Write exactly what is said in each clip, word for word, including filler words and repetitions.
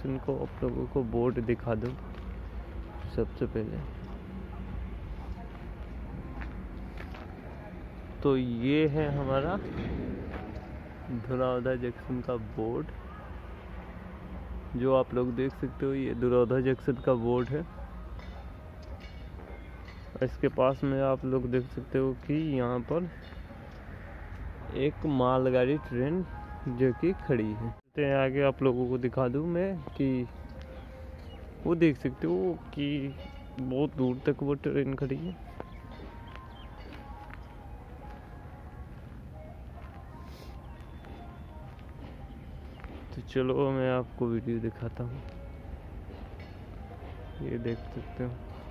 Junction को आप लोगों को बोर्ड दिखा दूं सबसे पहले। तो ये है हमारा धुरौधा जंक्शन का बोर्ड, जो आप लोग देख सकते हो। ये धुरौधा जंक्शन का बोर्ड है। इसके पास में आप लोग देख सकते हो कि यहाँ पर एक मालगाड़ी ट्रेन जो कि खड़ी है। तो आगे आप लोगों को दिखा दूं मैं कि वो देख सकते हो कि बहुत दूर तक वो ट्रेन खड़ी है। तो चलो मैं आपको वीडियो दिखाता हूँ, ये देख सकते हो।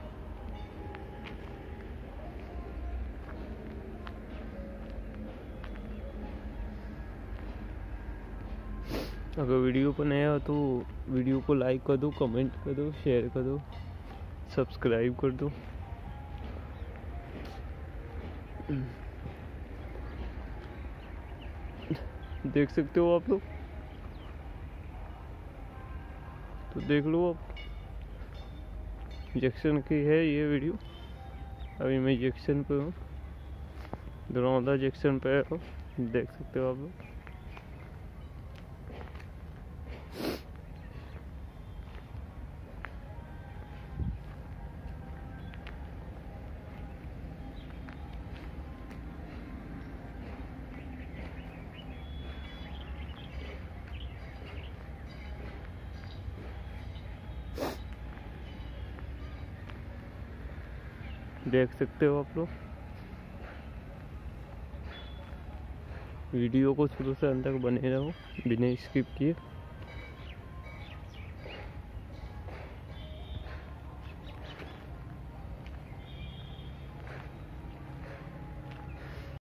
अगर वीडियो पर नया हो तो वीडियो को लाइक कर दो, कमेंट कर दो, शेयर कर दो, सब्सक्राइब कर दो। देख सकते हो आप लोग, तो देख लो आप। जंक्शन की है ये वीडियो। अभी मैं जंक्शन पे हूँ, धुरौधा जंक्शन पे हूँ, देख सकते हो आप लोग। देख सकते हो आप लोग। वीडियो को शुरू से अंत तक बने रहो बिना स्किप किए।